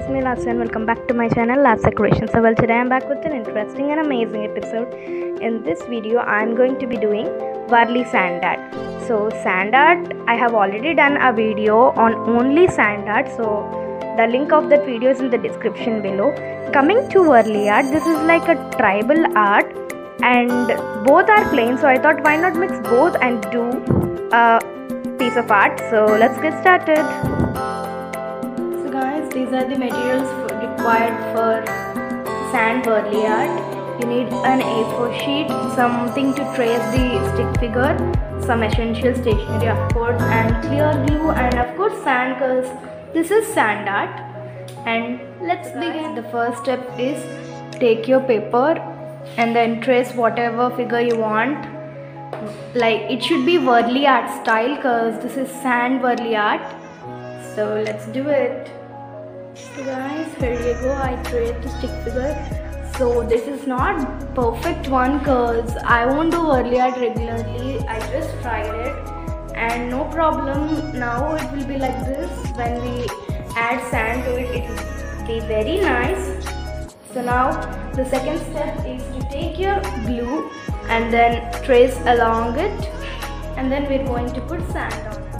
is me Latsa and welcome back to my channel Latsa Creations. So well, today I'm back with an interesting and amazing episode. In this video I'm going to be doing Varley sand art. So sand art, I have already done a video on only sand art, so the link of that video is in the description below. Coming to Varley art, this is like a tribal art and both are plain, so I thought why not mix both and do a piece of art. So let's get started. So guys, these are the materials required for sand Varley art. You need an A4 sheet, something to trace the stick figure, some essential stationery of course, and clear glue, and of course sand, because this is sand art. And let's begin. The first step is take your paper and then trace whatever figure you want. Like it should be Varley art style because this is sand Varley art. So let's do it. So guys, here you go. I traced the stick figure. So this is not perfect one because I won't do Varley art regularly. I just tried it and no problem. Now it will be like this. When we add sand to it, it will be very nice. So now the second step is to take your glue and then trace along it, and then we're going to put sand on it.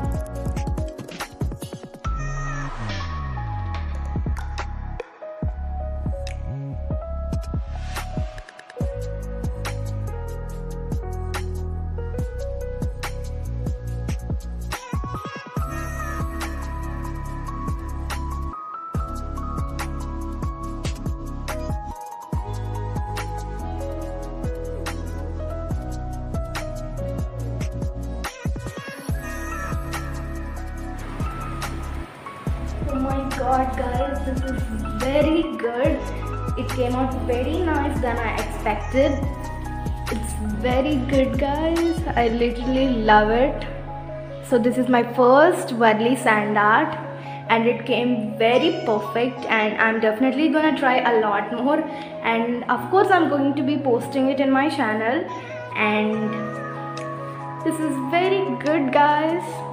Oh my god guys, this is very good. It came out very nice than I expected. It's very good guys. I literally love it. So this is my first Varley sand art and it came very perfect, and I'm definitely gonna try a lot more, and of course I'm going to be posting it in my channel. And this is very good guys.